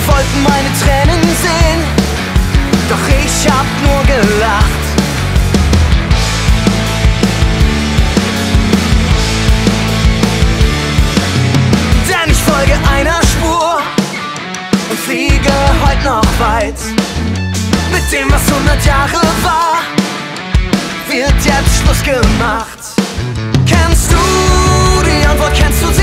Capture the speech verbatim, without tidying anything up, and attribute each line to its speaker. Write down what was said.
Speaker 1: Sie wollten meine Tränen sehen, doch ich hab nur gelacht. Denn ich folge einer Spur und fliege heute noch weit. Mit dem, was hundert Jahre war, wird jetzt Schluss gemacht. Kennst du die Antwort, kennst du sie?